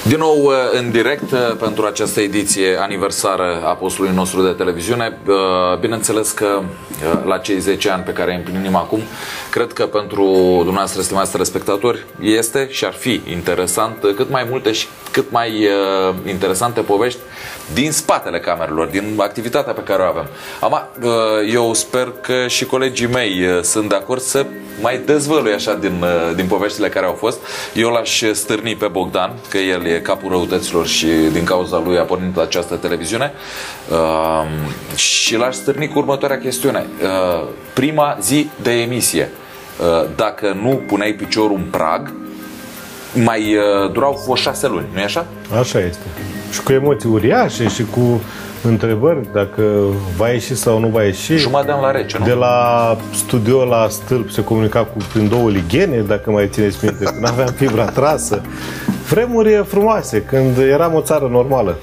Din nou în direct pentru această ediție aniversară a postului nostru de televiziune. Bineînțeles că la cei 10 ani pe care îi împlinim acum, cred că pentru dumneavoastră, stimați telespectatori, este și ar fi interesant cât mai multe și cât mai interesante povești din spatele camerelor, din activitatea pe care o avem. Eu sper că și colegii mei sunt de acord să mai dezvălui așa din poveștile care au fost. Eu l-aș stârni pe Bogdan, că el e capul răutăților și din cauza lui a pornit această televiziune, și l-aș stârni cu următoarea chestiune. Prima zi de emisie, dacă nu puneai piciorul în prag, mai durau vreo 6 luni, nu-i așa? Așa este. Și cu emoții uriașe și cu întrebări dacă va ieși sau nu va ieși. Jumătate de an la rece, nu? De la studio la stâlp se comunica prin 2 lighene, dacă mai țineți minte, când aveam fibra trasă. Vremuri frumoase, când eram o țară normală.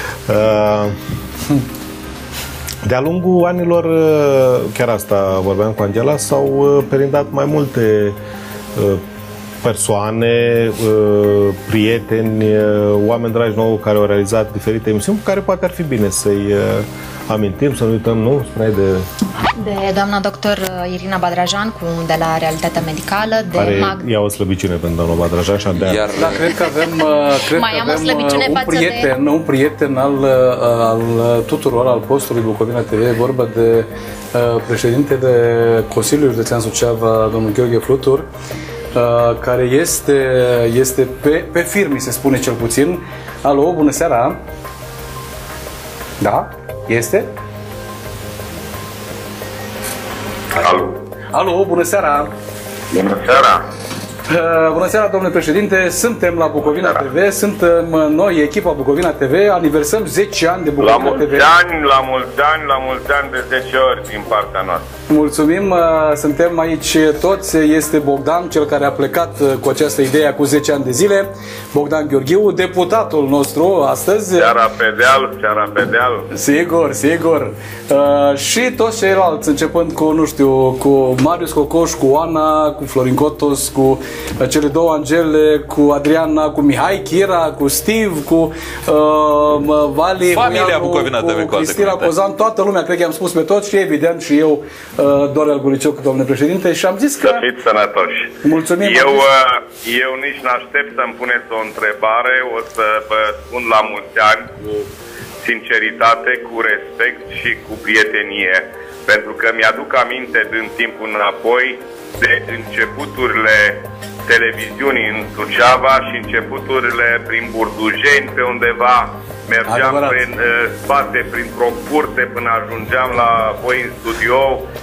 De-a lungul anilor, chiar asta vorbeam cu Angela, s-au perindat mai multe persoane, prieteni, oameni dragi nouă care au realizat diferite emisiuni, cu care poate ar fi bine să-i amintim, să nu uităm, nu? Spuneai de doamna doctor Irina Badrajan, de la Realitatea Medicală, de ea o slăbiciune pentru doamna Badrajan și Iar da, cred că avem, un prieten al tuturor, al postului Bucovina TV, vorba de președintele Consiliului Județean Suceava, domnul Gheorghe Flutur, care este pe firme, se spune cel puțin. Alo, bună seara! Da? Este? Alo! Alo, bună seara! Bună seara! Bună seara, domnule președinte! Suntem la Bucovina TV, suntem noi, echipa Bucovina TV, aniversăm 10 ani de Bucovina TV. La mulți ani de 10 ori din partea noastră. Mulțumim, suntem aici toți, este Bogdan, cel care a plecat cu această idee cu 10 ani de zile, Bogdan Gheorghiu, deputatul nostru astăzi. Seara pe deal. Sigur, sigur. Și toți ceilalți, începând cu, nu știu, cu Marius Cocoș, cu Ana, cu Florin Cotos, cu cele două Angele, cu Adriana, cu Mihai Chira, cu Steve, cu Vali, familia Bucovina TV, cu Cristina Cozan, toată lumea, cred că am spus pe toți și evident și eu, Dorel Guricioc, domnule președinte, și am zis că... Să fiți sănătoși. Mulțumim. Eu nici n-aștept să-mi puneți o întrebare, o să vă spun la mulți ani cu sinceritate, cu respect și cu prietenie, pentru că mi-aduc aminte din timpul înapoi de începuturile televiziunii în Suceava și începuturile prin Burdujeni, pe undeva mergeam prin spate, printr-o curte până ajungeam la voi în studio,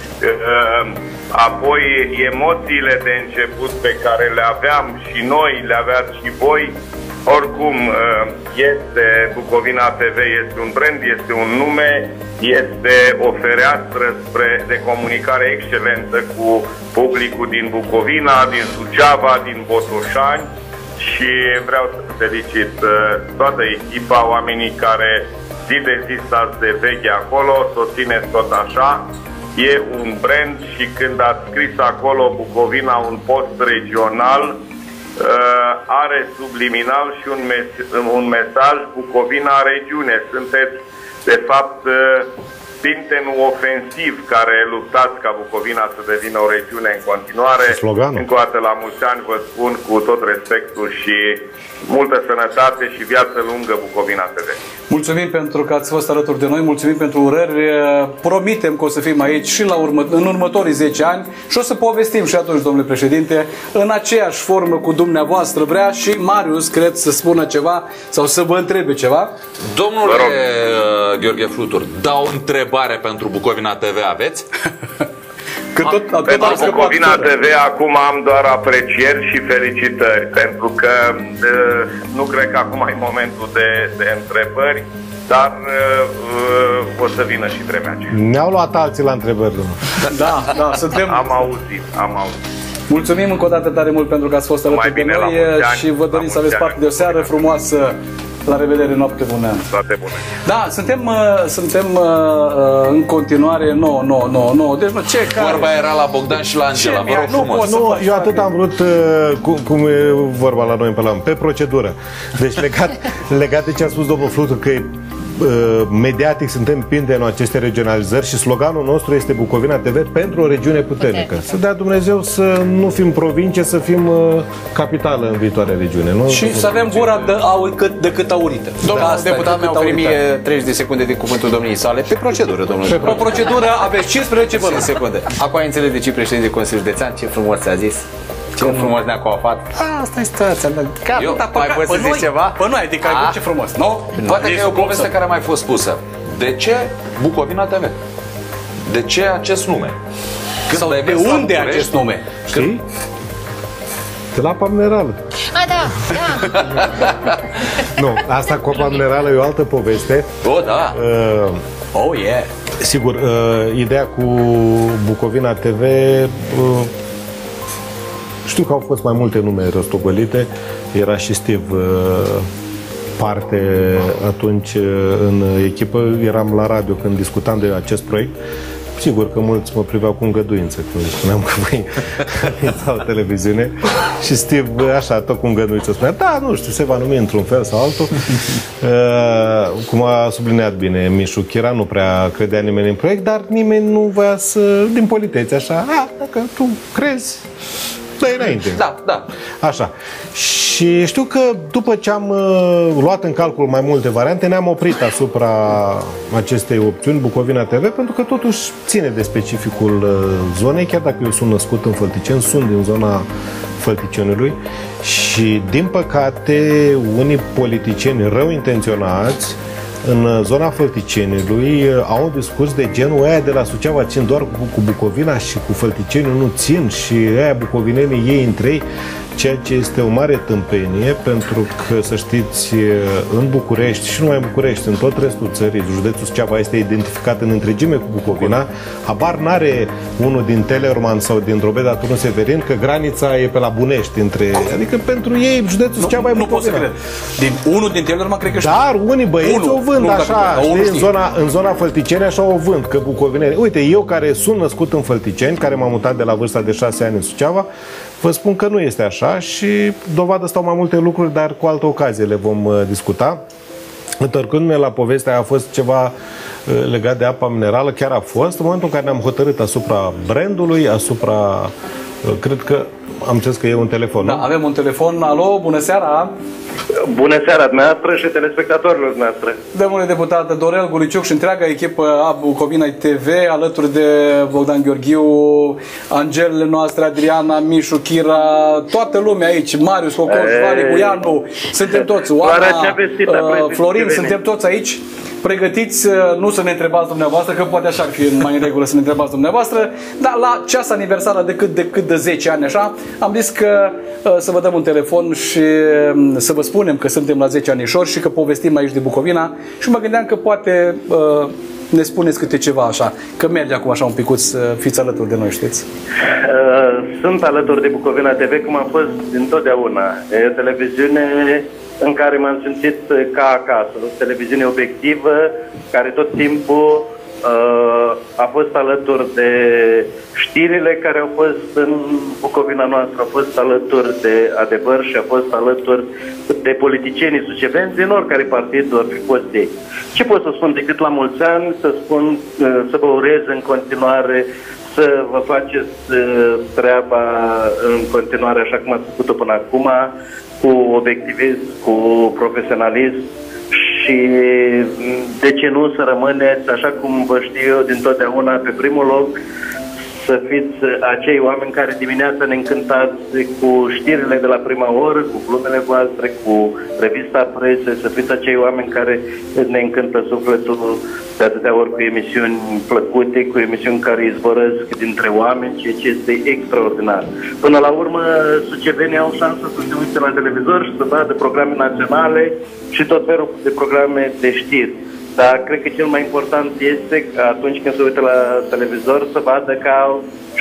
apoi emoțiile de început pe care le aveam și noi, le aveați și voi. Oricum, este Bucovina TV, este un brand, este un nume, este o fereastră de comunicare excelentă cu publicul din Bucovina, din Suceava, din Botoșani, și vreau să felicit toată echipa, oamenii care zi de zi stați de veche acolo, să o țineți tot așa. E un brand și când ați scris acolo Bucovina, un post regional, are subliminal și un mesaj Bucovina regiune. Sunteți de fapt pintenul ofensiv care luptați ca Bucovina să devină o regiune în continuare. Sloganul. Încă o dată la mulți ani vă spun cu tot respectul și multă sănătate și viață lungă Bucovina TV. Mulțumim pentru că ați fost alături de noi, mulțumim pentru urări, promitem că o să fim aici și în următorii 10 ani și o să povestim și atunci, domnule președinte, în aceeași formă cu dumneavoastră. Vrea și Marius, cred, să spună ceva sau să vă întrebe ceva. Domnule Gheorghe Flutur, da o întrebare pentru Bucovina TV aveți? Pentru Bucovina TV acum am doar aprecieri și felicitări, pentru că nu cred că acum e momentul de întrebări, dar o să vină și vremea aceea. Ne-au luat alții la întrebări, domnule. Da, suntem... Am auzit. Mulțumim încă o dată tare mult pentru că ați fost alături de noi și vă dorim să aveți parte de o seară frumoasă La revedere, noapte bună. Toate bune. Da, suntem în continuare, nu. Deci, ce care? Vorba era la Bogdan și la Angela, vă rog frumos. Nu, eu atât am vrut, cum e vorba la noi în Parlament, pe procedură. Deci legat de ce a spus domnul Flutur, că mediatic suntem împinși în aceste regionalizări și sloganul nostru este Bucovina TV pentru o regiune puternică. Să dea Dumnezeu să nu fim provincie, să fim capitală în viitoarea regiune. Nu? Și să avem gura de cât aurită. Domnul deputat mi-a oferit mie 30 de secunde din cuvântul domniei sale. Pe procedură, domnule. Pe procedură aveți 15 secunde. Acum ai înțeles de ce președinte Consiliul Județean, ce frumos ți-a zis. Ce frumos ne-a coafat. Asta e situația. Mai poți să zici ceva? Păi nu, adică ai ce frumos, nu? Poate că e o poveste care a mai fost spusă. De ce Bucovina TV? De ce acest nume? Sau de unde acest nume? Știi? De la apa minerală. Da. Nu, asta cu apa minerală e o altă poveste. Da. Oh, yeah. Sigur, ideea cu Bucovina TV, știu că au fost mai multe nume rostogolite. Era și Steve parte atunci în echipă. Eram la radio când discutam de acest proiect. Sigur că mulți mă priveau cu îngăduință când spuneam că voi sau televiziune. Și Steve, așa, tot cu îngăduință spunea, da, nu știu, se va numi într-un fel sau altul. Cum a subliniat bine Mișu Chira, nu prea credea nimeni în proiect, dar nimeni nu voia să, din politețe, așa, dacă tu crezi, dă-i înainte. Da. Așa. Și știu că după ce am luat în calcul mai multe variante, ne-am oprit asupra acestei opțiuni, Bucovina TV, pentru că totuși ține de specificul zonei, chiar dacă eu sunt născut în Fălticeni, sunt din zona Fălticeniului și, din păcate, unii politicieni rău intenționați în zona Fălticeniului au un discurs de genul aia de la Suceava țin doar cu Bucovina și cu Fălticeniul nu țin și aia bucovinenii ei între ei, ceea ce este o mare tâmpenie, pentru că, să știți, în București și nu numai în București, în tot restul țării, județul Suceava este identificat în întregime cu Bucovina. Habar n-are unul din Teleorman sau din Drobeta Turnu Severin că granița e pe la Bunești între... Adică pentru ei județul Suceava e Bucovina. Nu pot să cred. Unul din Teleorman cred că știu. Dar unii băieți o vând așa, știi, în zona Fălticeni așa o vând, că bucovineni. Uite, eu care sunt născut în Fălticeni, care m-am mutat de la vârsta de 6 ani în Suceava, vă spun că nu este așa și dovadă stau mai multe lucruri, dar cu altă ocazie le vom discuta. Întorcându-ne la povestea, a fost ceva legat de apa minerală, chiar a fost, în momentul în care ne-am hotărât asupra brandului, asupra... Cred că am înțeles că e un telefon, da, nu? Avem un telefon. Alo, bună seara! Bună seara dumneavoastră și telespectatorilor noastre. Domnule deputat Dorel Guriciuc și întreaga echipă a Bucovina TV, alături de Bogdan Gheorghiu, Angelele noastre, Adriana, Mișu, Chira, toată lumea aici, Marius, Cocoș, Vale, Guianu, suntem toți, Oana, Florin, suntem toți aici. Pregătiți, nu să ne întrebați dumneavoastră, că poate așa ar fi mai în regulă să ne întrebați dumneavoastră, dar la ceas aniversară decât de 10 ani așa, am zis că să vă dăm un telefon și să vă spunem că suntem la 10 anișori și că povestim aici de Bucovina și mă gândeam că poate ne spuneți câte ceva așa, că merge acum așa un picuț, fiți alături de noi, știți? Sunt alături de Bucovina TV, cum am fost dintotdeauna. E o televiziune în care m-am simțit ca acasă, o televiziune obiectivă, care tot timpul a fost alături de știrile care au fost în Bucovina noastră, a fost alături de adevăr și a fost alături de politicienii suceveni din oricare partid or fi fost ei. Ce pot să spun decât la mulți ani, să vă urez în continuare să vă faceți treaba în continuare așa cum ați făcut-o până acum, cu obiectivism, cu profesionalism și de ce nu să rămâneți, așa cum vă știu eu dintotdeauna, pe primul loc, să fiți acei oameni care dimineața ne încântați cu știrile de la prima oră, cu glumele voastre, cu revista presă, să fiți acei oameni care ne încântă sufletul de atâtea ori cu emisiuni plăcute, cu emisiuni care izvorăsc dintre oameni, ceea ce este extraordinar. Până la urmă, sucevenii au șansă să se uite la televizor și să vadă programe naționale și tot felul de programe de știri. Dar cred că cel mai important este că atunci când se uită la televizor să vadă că au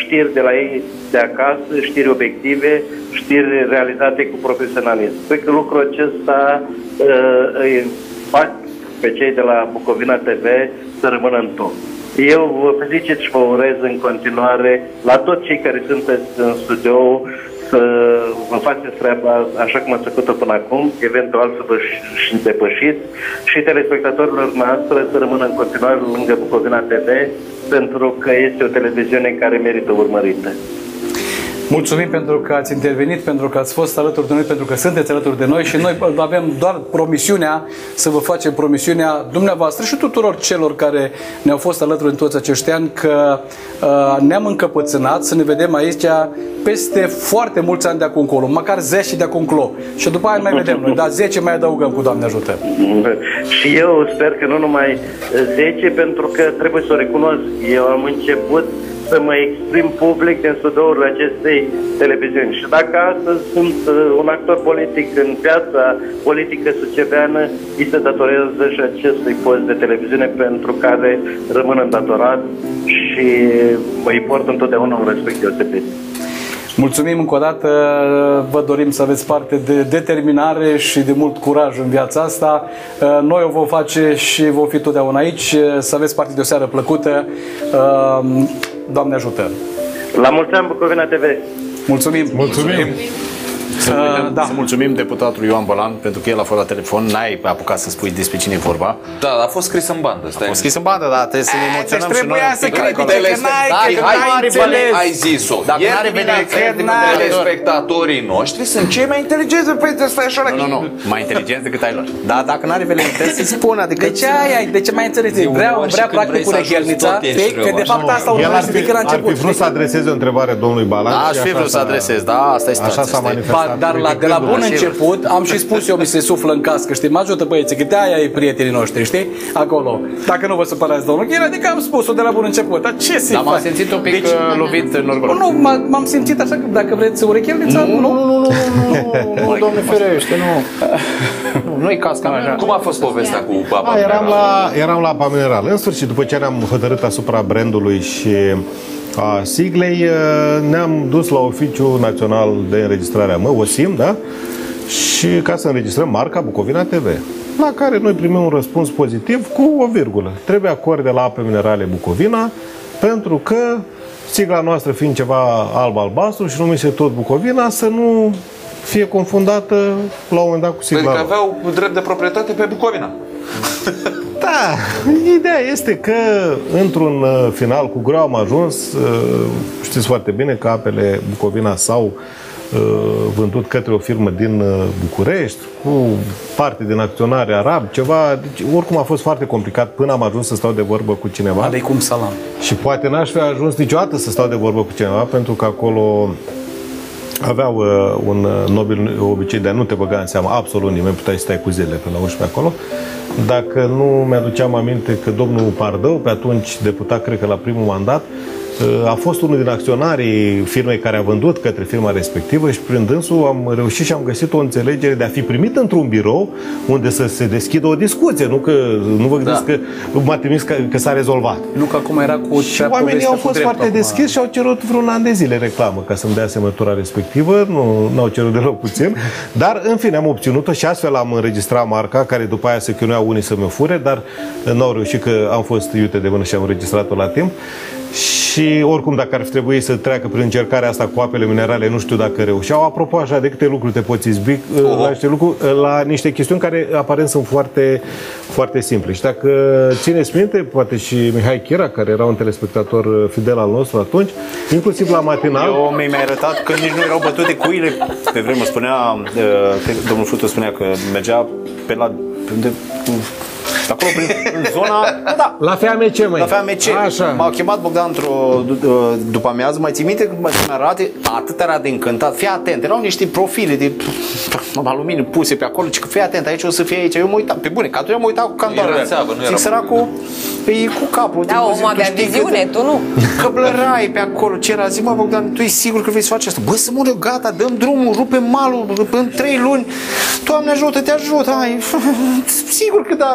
știri de la ei de acasă, știri obiective, știri realizate cu profesionalism. Cred că lucrul acesta îi fac pe cei de la Bucovina TV să rămână în top. Eu vă felicit și vă urez în continuare la toți cei care sunteți în studio să vă faceți treaba așa cum ați făcut-o până acum, eventual să vă și depășiți, și telespectatorilor noastre să rămână în continuare lângă Bucovina TV, pentru că este o televiziune care merită urmărită. Mulțumim pentru că ați intervenit, pentru că ați fost alături de noi, pentru că sunteți alături de noi și noi avem doar promisiunea să vă facem promisiunea dumneavoastră și tuturor celor care ne-au fost alături în toți acești ani că ne-am încăpățânat să ne vedem aici peste foarte mulți ani de acum încolo, măcar 10 de acum încolo. Și după aia mai vedem noi, dar 10 mai adăugăm cu Doamne ajută. Și eu sper că nu numai 10, pentru că trebuie să o recunosc. Eu am început să mă exprim public din studioul acestei televiziuni. Și dacă astăzi sunt un actor politic în piața politică suceveană, îi se datorează și acestui post de televiziune pentru care rămân îndatorat și îi port întotdeauna un respect deosebit. Mulțumim încă o dată, vă dorim să aveți parte de determinare și de mult curaj în viața asta. Noi o vom face și vom fi totdeauna aici. Să aveți parte de o seară plăcută. Doamne ajută! La mulți ani, Bucovina TV! Mulțumim! Mulțumim! Da. Să mulțumim deputatului Ioan Bălan pentru că el a fost la telefon. N-ai apucat să spui despre cine e vorba. Da, a fost scris în bandă. A fost scris în bandă, dar trebuie să ne emoționăm și noi. Să critice, Ai zis-o. Dacă n-are telespectatorii noștri sunt cei mai inteligenți. Păi stai așa. Nu, mai inteligenți decât ai lor. Dar dacă n-are velenitate, să spună. Adică de ce ai? De ce mai înțelegi? Vrea practic cu reghelnița, că de fapt asta o urmărește de când a început. Ar fi vrut să adreseze o întrebare domnului Balan. Aș fi vrut să adresez, da, asta e situația. Așa s-a manifestat. Dar de la bun început am și spus eu, mi se suflă în cască, știi, mă ajută băieții, că de-aia e prietenii noștri, știi, acolo. Dacă nu vă supărați, domnul Ghir, adică am spus-o de la bun început, dar ce să-i fac? Dar m-am simțit un pic lovit în orgol. Nu, m-am simțit așa, că dacă vreți urechelnița, nu, domnule ferește, nu-i casca mea. Cum a fost povestea cu apa Eram la apa minerală. În sfârșit, după ce ne-am hotărât asupra brandului și a siglei, ne-am dus la Oficiul Național de Înregistrare a OSIM, da? Și ca să înregistrăm marca Bucovina TV, la care noi primim un răspuns pozitiv cu o virgulă. Trebuie acord de la Ape Minerale Bucovina, pentru că sigla noastră fiind ceva alb-albastru și numise tot Bucovina, să nu fie confundată la un moment dat cu sigla. Adică aveau drept de proprietate pe Bucovina. Da, ideea este că într-un final cu greu am ajuns, știți foarte bine că apele Bucovina s-au vândut către o firmă din București, cu parte din acționari arabi, ceva, deci, oricum a fost foarte complicat până am ajuns să stau de vorbă cu cineva. Aleikum salam. Și poate n-aș fi ajuns niciodată să stau de vorbă cu cineva, pentru că acolo aveau un nobil obicei de a nu te băga în seamă absolut nimeni, puteai să stai cu zilele pe la uși pe acolo. Dacă nu mi-aduceam aminte că domnul Pardău, pe atunci deputat, cred că la primul mandat, a fost unul din acționarii firmei care a vândut către firma respectivă și prin dânsul am reușit și am găsit o înțelegere de a fi primit într-un birou unde să se deschidă o discuție, nu vă gândiți că m-a trimis că s-a rezolvat. Nu că acum era cu și oamenii au fost foarte deschiși și au cerut vreun an de zile reclamă ca să-mi dea semnătura respectivă, nu au cerut deloc puțin, dar în fine am obținut-o și astfel am înregistrat marca, care după aia se chinuiau unii să mă fure, dar n-au reușit că am fost iute de mână și am înregistrat-o la timp. Și oricum, dacă ar fi trebuit să treacă prin încercarea asta cu apele minerale, nu știu dacă reușeau. Apropo, așa, de câte lucruri te poți izbi la niște chestiuni care aparent sunt foarte, foarte simple. Și dacă țineți minte, poate și Mihai Chira, care era un telespectator fidel al nostru atunci, inclusiv la matinal. Eu mi-ai arătat că nici nu erau bătute cuile. Pe vreme spunea, domnul Flutur spunea că mergea pe la... acolo în zona, da. La FAMC, măi. La FAMC. M-a chemat Bogdan într-o după amiază, mai ții minte când mi arate, atât era de încântat. Fii atent, erau niște profile de aluminiu puse pe acolo, că fii atent, aici o să fie aici. Eu mă uitam, pe bune, că atunci mă uitam cu candoară. Zic, săracul, cu capul. Da, omul avea viziune, tu nu. Că blărai pe acolo, ce era, zic, mă, Bogdan, tu e sigur că vei să faci asta? Bă, să mă gata, dăm drumul, rupem malul în 3 luni. Doamne ajută, te ajută, hai. Sigur că da, dar pe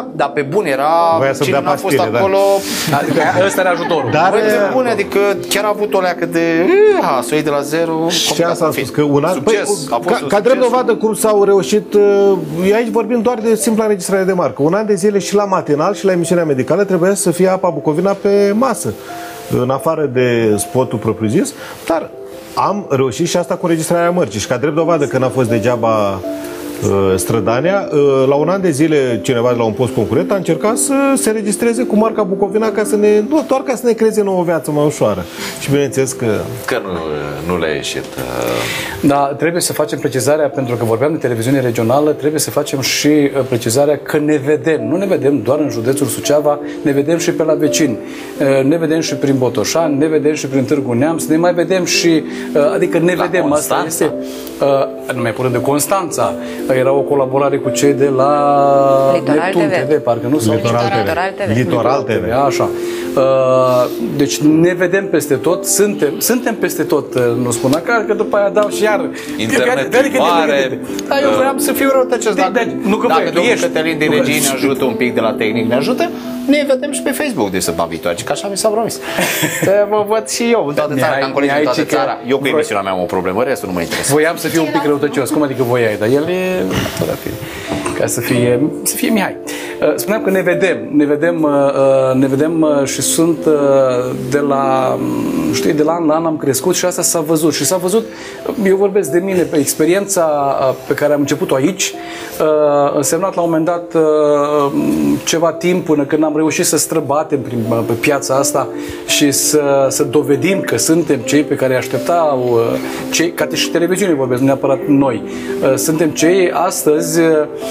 bun, era Voia să-mi cine dea n-a fost pastile, da. acolo. Adică ăsta era ajutorul. Dar Băi, pe bune, adică chiar a avut o leacă de să o iei de la zero. și asta am spus că un an, Succes, a fost un ca drept succes. dovadă cum s-au reușit, aici vorbim doar de simpla înregistrare de marcă. Un an de zile și la matinal și la emisiunea medicală trebuia să fie apa Bucovina pe masă, în afară de spotul propriu-zis, dar am reușit și asta cu înregistrarea mărcii. Și ca drept dovadă că n-a fost degeaba strădania, la un an de zile cineva de la un post concurent a încercat să se registreze cu marca Bucovina ca să ne, nu, doar ca să ne creeze nouă viață mai ușoară. Și bineînțeles că nu le-a ieșit. Da, trebuie să facem precizarea, pentru că vorbeam de televiziune regională, trebuie să facem și precizarea că ne vedem. Nu ne vedem doar în județul Suceava, ne vedem și pe la vecini. Ne vedem și prin Botoșani, ne vedem și prin Târgu Neamț, ne mai vedem și, adică ne vedem. Constanța. Asta este, nu mai purând de Constanța, era o colaborare cu cei de la Litoral Neptun TV. TV, parcă nu? Sau Litoral TV. Litoral TV. Așa. Deci ne vedem peste tot, suntem peste tot, nu spun acasă, că după aia dau și iar Internetul mare. Da, eu vreau să fiu răutăcios. Dacă domnul Cătălin din Regii ne ajută un pic de la tehnic, ne ajută, ne vedem și pe Facebook de săptămâna viitoare, că așa mi s-a promis. Mă văd și eu în toată țara, ca în colegi în toată țara. Eu cu emisiunea mea am o problemă, restul nu mă interesează. Voiam să fiu un pic răutăcios. Cum adică voiai? Dar el e... Ca să fie Mihai. Spuneam că ne vedem și sunt de la, știi, de la an la an am crescut și asta s-a văzut. Și s-a văzut, eu vorbesc de mine, pe experiența pe care am început-o aici, însemnat la un moment dat ceva timp până când am reușit să străbatem pe piața asta și să dovedim că suntem cei pe care așteptau, cei, ca și televiziune vorbesc, nu neapărat noi. Suntem cei astăzi,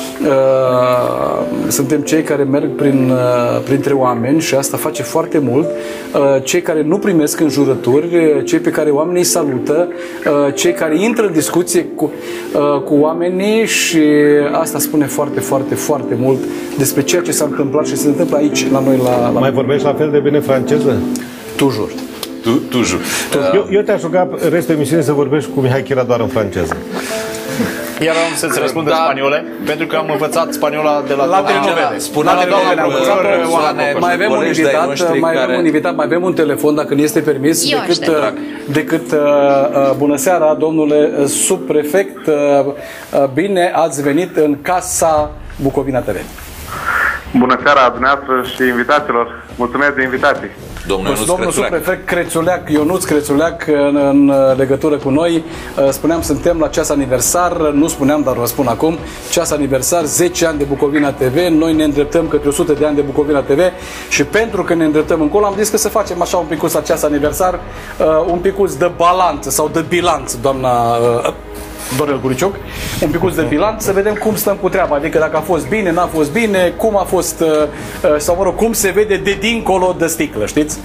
suntem cei care merg printre oameni și asta face foarte mult, cei care nu primesc înjurături, cei pe care oamenii îi salută, cei care intră în discuție cu oamenii și asta spune foarte, foarte, foarte mult despre ceea ce s-a întâmplat și se întâmplă aici, la noi, la mai vorbești la fel de bine franceză? Toujours. Toujours. Eu te-aș ruga restul emisiunii să vorbești cu Mihai Chira doar în franceză. Iar am să-ți răspund în spaniole, pentru că am învățat spaniola de la telenovele. Spunea doamna procuror, mai avem un invitat, mai avem un telefon, dacă nu este permis, decât bună seara, domnule subprefect, bine ați venit în Casa Bucovina TV. Bună seara dumneavoastră și invitaților. Mulțumesc de invitații. Domnul subprefect Ionuț Crețuleac în legătură cu noi. Spuneam, suntem la ceas aniversar, nu spuneam, dar vă spun acum, ceas aniversar, 10 ani de Bucovina TV. Noi ne îndreptăm către 100 de ani de Bucovina TV și pentru că ne îndreptăm încolo, am zis că să facem așa un picuț la ceas aniversar, un picuț de balanță sau de bilanț, doamna Dorel Guriciuc, un picuț de bilanț, să vedem cum stăm cu treaba, adică dacă a fost bine, n-a fost bine, cum a fost, sau mă rog, cum se vede de dincolo de sticlă, știți?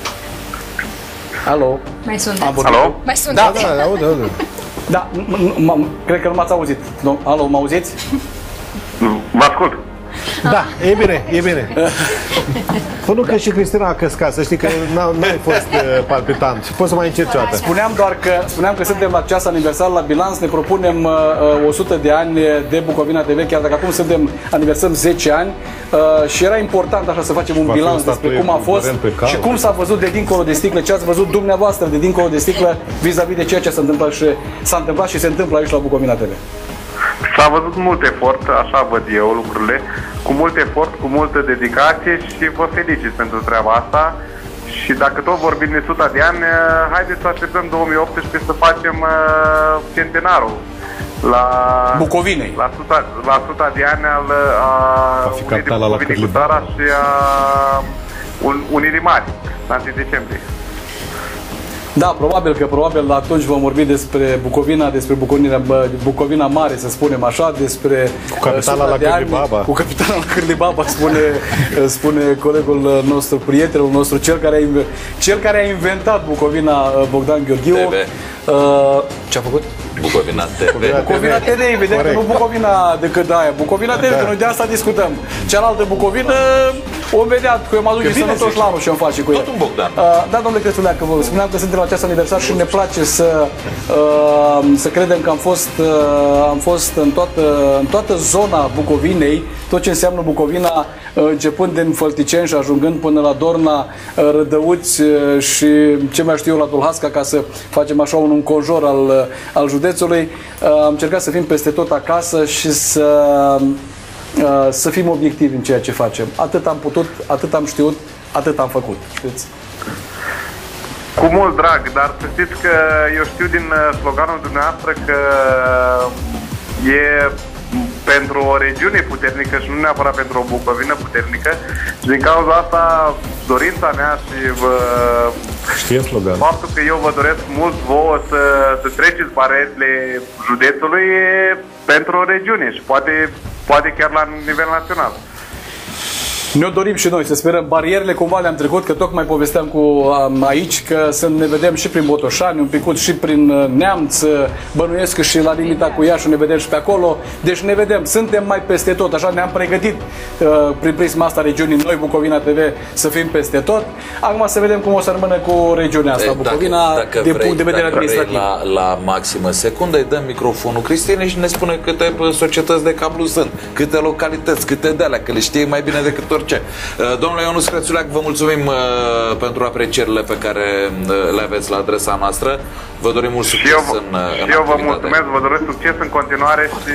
Alo? Mai sunteți? Alo? Mai sunteți? Da, aude. Da, cred că nu m-ați auzit. Alo, mă auziți? Vă ascult. Da, e bine. Până că și Cristina a căscat, să știi că n-ai fost palpitant și poți să mai încerci o dată. Spuneam că suntem la ceas aniversar la bilanț, ne propunem 100 de ani de Bucovina TV, chiar dacă acum aniversăm 10 ani și era important așa să facem un bilanț despre cum a fost și cum s-a văzut de dincolo de sticlă, ce ați văzut dumneavoastră de dincolo de sticlă vis-a-vis de ceea ce s-a întâmplat și se întâmplă aici la Bucovina TV. S-a văzut mult efort, așa văd eu lucrurile, cu mult efort, cu multă dedicație și vă felicit pentru treaba asta. Și dacă tot vorbim de 100 de ani, haideți să așteptăm 2018 să facem centenarul la Bucovinei. La 100 de ani al Unirii de Bucovinei cu țara și a Unirii Mari, la 1 decembrie. Da, probabil atunci vom vorbi despre Bucovina, despre Bucovina Mare, să spunem așa, despre cu capitala la Cârlibaba. Cu capitala la Cârlibaba, spune colegul nostru, prietenul nostru, cel care a inventat Bucovina, Bogdan Gheorghiu. Ce a făcut? Bucovina TV. Bucovina TV, evident că nu Bucovina decât aia. Bucovina TV, noi de asta discutăm. Cealaltă Bucovină O vedea că eu mă aduc sănătos la anul și îmi face cu el. Tot un Bogdan. Da, domnule Crețuleacă, vă spuneam că suntem la acest aniversar și ne place să credem că am fost în toată zona Bucovinei, tot ce înseamnă Bucovina, începând din Fălticeni și ajungând până la Dorna, Rădăuți și ce mai știu eu la Dolhasca, ca să facem așa un înconjur al județului. Am încercat să fim peste tot acasă și să fim obiectivi în ceea ce facem. Atât am putut, atât am știut, atât am făcut. Știți? Cu mult drag, dar să știți că eu știu din sloganul dumneavoastră că e pentru o regiune puternică și nu neapărat pentru o Bucovină puternică. Și din cauza asta, dorința mea și faptul că eu vă doresc mult vouă să treceți barierele județului pentru o regiune și poate chiar la nivel național. Ne-o dorim și noi, să sperăm. Barierele cumva le-am trecut, că tocmai povesteam aici că să ne vedem și prin Botoșani, un picut și prin Neamț, bănuiesc și la limita cu Iași, ne vedem și pe acolo. Deci ne vedem, suntem mai peste tot, așa ne-am pregătit prin prisma asta regiunii noi, Bucovina TV, să fim peste tot. Acum să vedem cum o să rămână cu regiunea asta, Bucovina, din punct de vedere administrativ. La maximă secundă îi dăm microfonul Cristinei și ne spune câte societăți de cablu sunt, câte localități, câte de-alea, că le știe mai bine decât orice. Domnule Ionuț Crețuleac, vă mulțumim pentru aprecierile pe care le aveți la adresa noastră. Vă dorim mult succes în eu vă mulțumesc, vă doresc succes în continuare și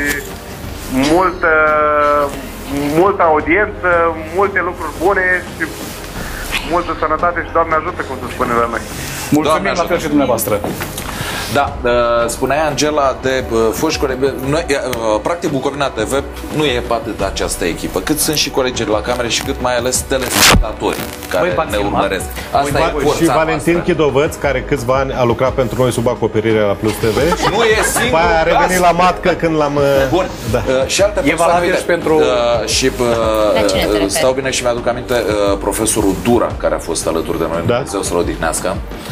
multă audiență, multe lucruri bune și multă sănătate și Doamne ajută, cum se spune la noi. Mulțumim la fel și dumneavoastră. Da, spunea Angela de foști colegi. Practic Bucovina TV nu e atât această echipă, cât sunt și colegii la camere și cât mai ales telespectatorii care ne urmăresc. Asta e forța și Valentin Chidovăț, care câțiva ani a lucrat pentru noi sub acoperire la Plus TV. Nu e singur. A revenit la matcă când l-am... Bun. Da. Și alte persoane, pentru... și stau bine și mi-aduc aminte profesorul Dura, care a fost alături de noi, Dumnezeu să-l odihnească.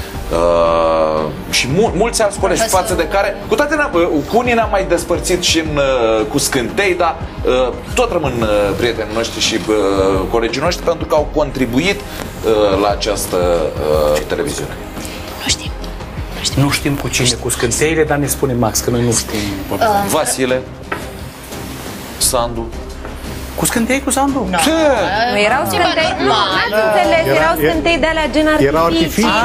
Și mulți alți colegi față de care, cu toate cu unii ne-am mai despărțit și cu scântei, dar tot rămân prietenii noștri și colegii noștri pentru că au contribuit la această televiziune. Nu știm cu cine, cu scânteile, dar ne spune Max că noi nu știm. Vasile, Sandu. Cu scântei cu Sandu? Nu, erau scântei, nu, n-ați înțeles, erau scântei de alea gen artificii. Erau artificii,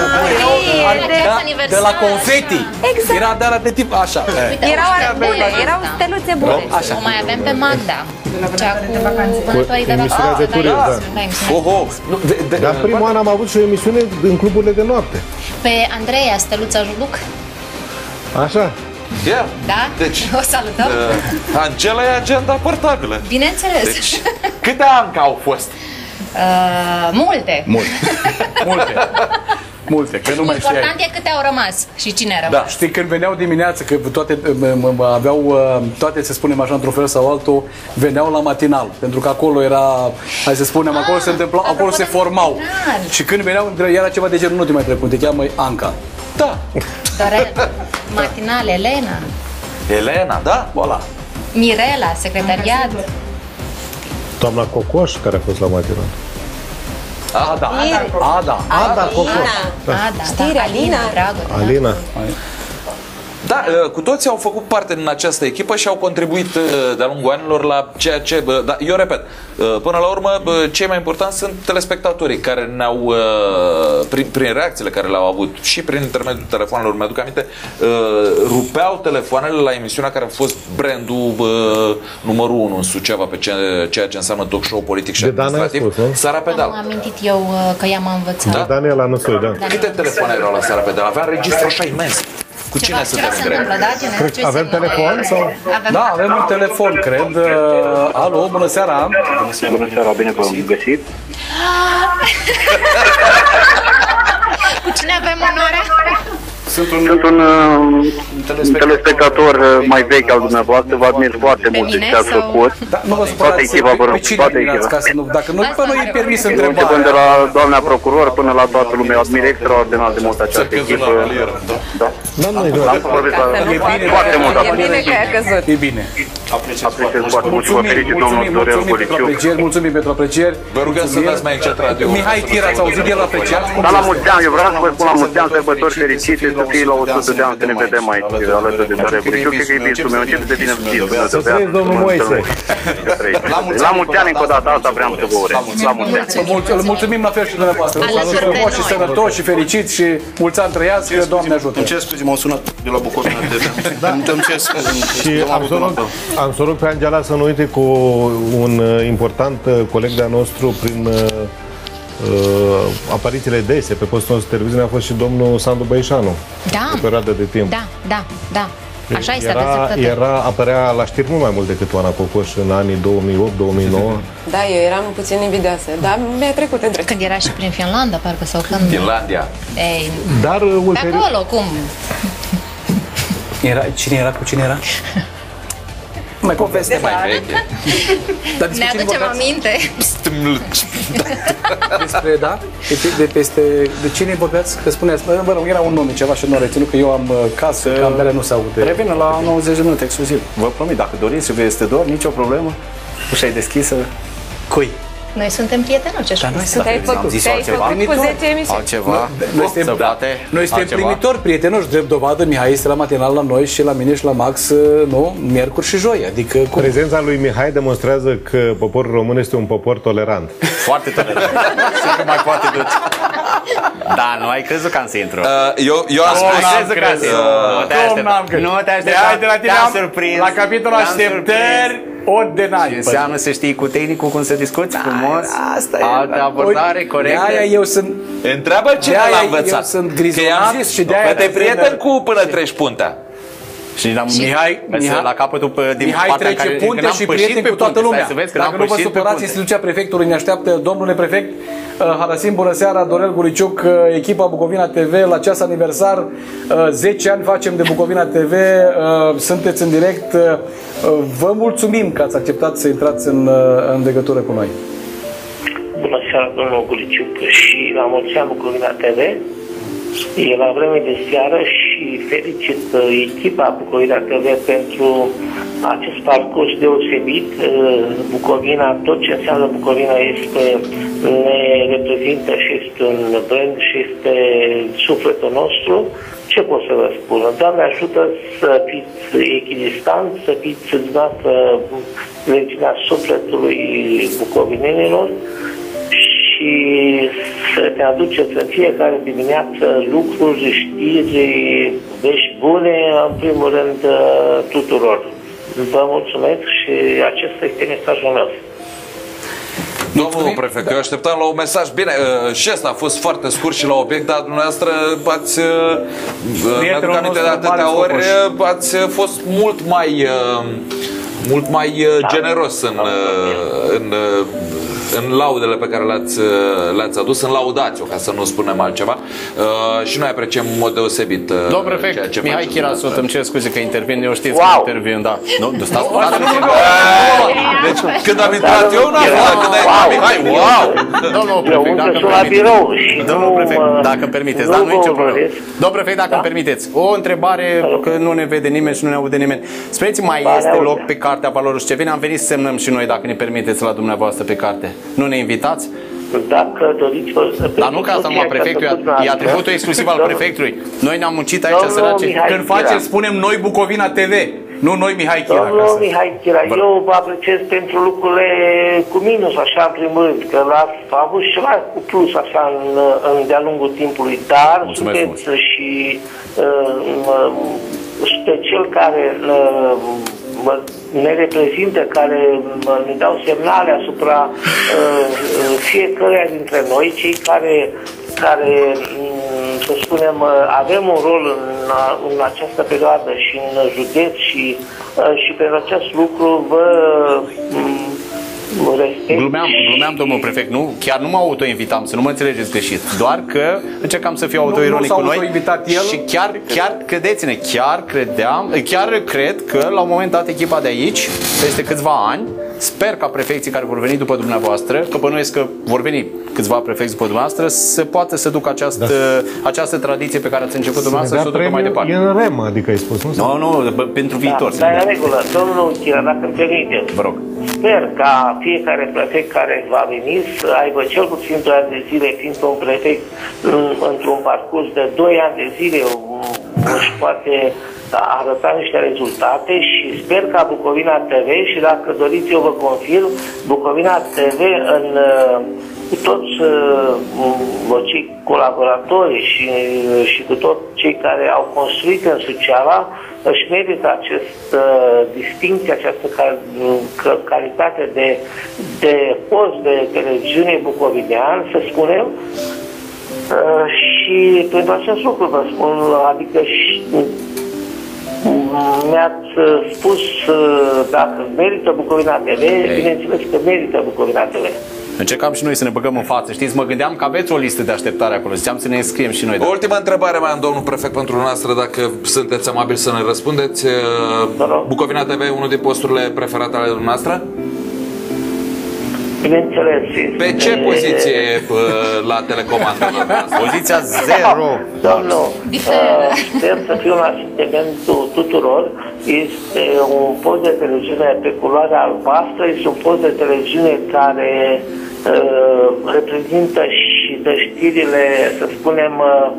de la confeti. Exact. Era de alea de tip, așa. Erau steluțe bune. O mai avem pe Magda, cea cu vânătorii de emisiunea de turism, da. Dar primul an am avut și o emisiune în cluburile de noapte. Pe Andreea, Steluța Juluc. Așa. Yeah. Da? Deci, o salutăm. Angela e agenda portabilă. Bineînțeles. Deci, câte anca au fost? Multe. Multe, că nu mai știai. Important e câte au rămas și cine a rămas. Da, știi, când veneau dimineața, că toate aveau, toate, să spunem așa, într-un fel sau altul, veneau la matinal. Pentru că acolo era, hai să spunem, acolo se întâmpla, acolo se formau. Și când veneau, era ceva de genul, nu te mai trebuie, te cheamă Anca. Da. Matinal, Elena. Elena, da? Voilà. Mirela, secretariat. Doamna Cocoș, care a fost la matinal. Ada Cocoș. Știri, Alina. Alina. Da, cu toții au făcut parte din această echipă și au contribuit de-a lungul anilor la ceea ce... Da, eu repet, până la urmă, cei mai importanți sunt telespectatorii care ne-au, prin reacțiile care le-au avut și prin intermediul telefonelor, mi-aduc aminte, rupeau telefoanele la emisiunea care a fost brandul numărul 1 în Suceava pe ceea ce înseamnă talk show politic și administrativ. Sara Pedal. Am amintit eu că ea m-a învățat. Da? Daniela Năsoi, da. Câte telefoane erau la Sara Pedal? Avea registru așa imens. Cu cine se întâmplă, da? Avem telefon? Sau? Da, avem un telefon, cred. Alo, bună seara! Bună seara, bine v-am găsit! Cu cine avem onoarea? Sunt un telespectator mai vechi al dumneavoastră, vă admir foarte mult de ce ați făcut. Nu vă Toată echipa, vă rog, toată echipa. Dacă nu e permis întrebarea. Începând de la doamna procuror până la toată lumea, admir extraordinar de mult această echipă. Da. Foarte mult. E bine că a căzut. E bine. Apreciez foarte mult și vă felicit, domnul Dorel Goliciuc. Mulțumim pentru aprecieri. Vă rugăm să dați mai încet radio. Mihai Chir, ați auzit el apreciat? Da, la mulți ani, eu vreau să vă spun la mulți ani, sărbători fericite, să fie la 100 de ani, să ne vedem aici, alături de Dorel Goliciuc. Cred că e visul meu, începe să vină visul meu. Să trăiți, domnul Moise. La mulți ani, încă o dată, asta vreau să vă urez. La mulți ani. Mulțumim la fel și dumneavoastră. Frumos și sănătoși și fericiți și mulți ani trăiască, Doamne ajută. Îmi cer scuze, m-au sunat de la Bucovina TV. Îmi cer scuze. Și am să rog pe Angela să nu uite cu un important coleg de-a nostru prin aparițiile dese pe postul nostru de televiziune a fost și domnul Sandu Băișanu. Da. O perioadă de timp. Da. Așa este, aveți dreptate. Apărea la știri mult mai mult decât Oana Cocoș în anii 2008-2009. Da, eu eram puțin invidioasă, dar mi-a trecut între. Când era și prin Finlanda, parcă, sau când... Finlandia. Ei, dar pe acolo, cum? Cine era cu cine era? Mai poveste mai veche. Ne aducem aminte. Despre, da? De cine vorbeați? Că spuneați, vă rog, era un nume, ceva și nu reținut, că eu am casă, camerele nu se aude. Revină la 90 de minute exclusiv. Vă promit, dacă doriți și vă este dor, nicio problemă. Ușa e deschisă. Cui? Noi suntem prietenoși. Dar noi suntem, am zis altceva. Cu 10 emisiuni. Altceva. Noi suntem primitori, prietenoși, drept dovadă. Mihai este la matinal la noi și la mine și la Max, nu, miercuri și joi. Adică prezența lui Mihai demonstrează că poporul român este un popor tolerant. Foarte tolerant. Și că mai poate duce. Da, nu ai crezut că am să intru. Eu am spus... Nu te așteptam. Te-am surprins. La capitolul așteptări, ori de n-ai. Înseamnă să știi cu tehnicul cum să discuți frumos. Asta e. Altă abordare corectă. De-aia eu sunt... Întreabă cine l-a învățat. Eu sunt grizonat și de-aia te prieten cu până treci puntea. Și Mihai, la capătul din Mihai partea trece care punte și prieten cu toată lumea. Dacă nu vă supărați, instituția prefectului ne așteaptă, domnule prefect, Harasim, bună seara, Dorel Goliciuc, echipa Bucovina TV, la ceas aniversar, 10 ani facem de Bucovina TV, sunteți în direct, vă mulțumim că ați acceptat să intrați în legătură cu noi. Bună seara, domnul Goliciuc, și la mulți ani Bucovina TV. E la vreme de seară și felicit echipa Bucovina TV pentru acest parcurs deosebit. Bucovina, tot ce înseamnă Bucovina ne reprezintă și este un brand și este sufletul nostru. Ce pot să vă spun? Doamne ajută să fiți echidistanți, să fiți dumneavoastră regina sufletului bucovinenilor și să ne aduceți în fiecare dimineață lucruri, știri, vești bune, în primul rând tuturor. Vă mulțumesc și acesta este mesajul meu. Domnul prefect, eu așteptam la un mesaj. Bine, și ăsta a fost foarte scurt și la obiect, dar dumneavoastră ați, mi-aduc aminte de atâtea ori, ați fost mult mai generos în laudele pe care le-ați adus, în laudați-o, ca să nu spunem altceva, și noi apreciem în mod deosebit. Domnul prefect, Mihai Chirasot, îmi cer scuze că intervin, eu știți că intervin, da. Nu, stați. Deci, când am intrat eu, n-am aflat, când a intrat Mihai, wow! Domnul prefect, dacă îmi permiteți, dar nu e nicio problemă. Domnul prefect, dacă îmi permiteți, o întrebare, că nu ne vede nimeni și nu ne aude nimeni. Spuneți-mi, mai este loc pe cartea valorilor și ce vine? Am venit să semnăm și noi, dacă ne permiteți, la dumneavoastră pe carte. Nu ne invitați? Dacă doriți... Dar nu că asta numai prefectul, e atributul exclusiv al prefectului. Noi ne-am muncit aici, săraci. Când faceți, spunem noi Bucovina TV, nu noi Mihai Chira. Domnul Mihai Chira, eu vă apreciez pentru lucrurile cu minus, așa, în primul rând, că l-ați avut ceva cu plus, așa, de-a lungul timpului, dar sunteți și cel care ne reprezintă, care ne dau semnale asupra fiecăruia dintre noi, cei care să spunem, avem un rol în această perioadă și în județ și pentru acest lucru vă Glumeam, domnul prefect, nu? Chiar nu mă autoinvitam, să nu mă înțelegeți greșit. Doar că încercam să fiu autoironic cu noi. Și chiar credeți-ne, chiar cred că la un moment dat echipa de aici, peste câțiva ani, sper ca prefecții care vor veni după dumneavoastră, că bănuiesc că vor veni câțiva prefecți după dumneavoastră, să poată să ducă această tradiție pe care ați început dumneavoastră să o ducă mai departe. E în rem, adică ai spus, nu? Nu, pentru viitor. Da, dar în regulă, domnul Chira, dacă îmi permiteți. Vă rog. Sper ca fiecare prefect care va veni să aibă cel puțin 2 ani de zile, fiindcă un prefect într-un parcurs de 2 ani de zile își poate arăta niște rezultate și sper ca Bucovina TV, și dacă doriți eu vă confirm, Bucovina TV cu toți cei colaboratori și cu toți cei care au construit în Suceava își merită această distincție, această calitate de post de televiziune bucovinean, să spunem, și pentru acest lucru vă spun, adică mi-ați spus dacă merită Bucovina TV, bineînțeles că merită Bucovina TV. Încercam și noi să ne băgăm în față, știți? Mă gândeam că aveți o listă de așteptare acolo, ziceam să ne înscriem și noi. O ultimă întrebare mai am, domnul prefect, pentru noastră, dacă sunteți amabil să ne răspundeți. Bucovina TV e unul din posturile preferate ale dumneavoastră? Bineînțeles. Pe ce poziție la telecomandă? Poziția 0. Domnul, sper să fiu un asistentul tuturor. Este un post de televiziune pe culoarea albastră, este un post de televiziune care reprezintă și de știrile, să spunem,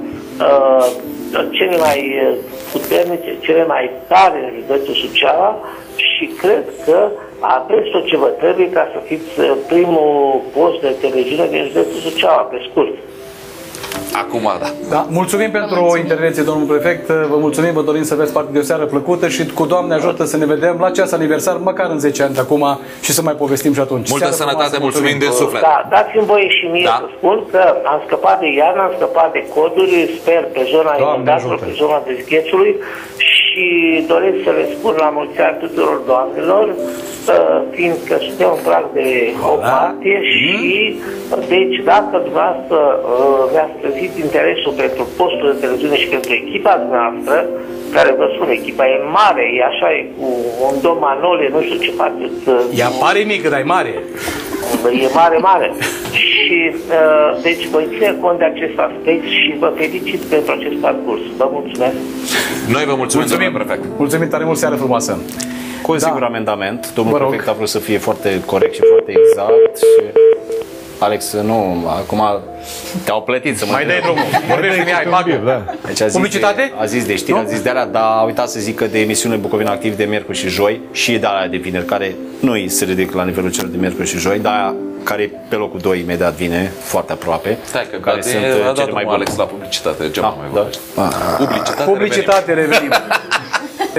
cele mai puternice, cele mai tare în județul Suceava, și cred că aveți tot ce vă trebuie ca să fiți primul post de televiziune din județul Suceava, pe scurt. Acum, da. Mulțumim pentru intervenție, domnul prefect. Vă mulțumim, vă dorim să aveți parte de o seară plăcută și cu Doamne ajută să ne vedem la ceas aniversar, măcar în 10 ani de acum, și să mai povestim și atunci. Multă sănătate, mulțumim din suflet. Da, dați-mi voie și mie să spun că am scăpat de iarnă, am scăpat de coduri, sper pe zona inundațiilor, pe zona dezghețului, și doresc să le spun la mulți ani tuturor doamnelor, fiindcă suntem în prag de 8 martie și deci dacă dumneavoastră mi-ați trezit interesul pentru postul de televiziune și pentru echipa dumneavoastră, care vă spun, echipa e mare, e așa, e cu un domn Manole, nu știu ce faceți. Ea pare mică, dar e mare. E mare, mare. Și deci voi ține cont de acest aspect și vă felicit pentru acest parcurs. Vă mulțumesc. Noi vă mulțumim, domnule prefect. Mulțumim tare mult, seară frumoasă. Cu un singur amendament. Domnul prefect a vrut să fie foarte corect și foarte exact și... Alex, nu, acum te-au plătit să mă... Mai dai drumul. Vorbește mi ai, bagă. Deci publicitate? A zis de știri, a zis de alea, dar a uitat să zică de emisiunile Bucovina Activ de miercuri și joi și de alea de vineri, care nu se ridică la nivelul celor de miercuri și joi, dar aia care pe locul 2 imediat vine, foarte aproape. Stai că care sunt cele mai bune. Alex la publicitate, ce mai vorbești? Publicitate, revenim.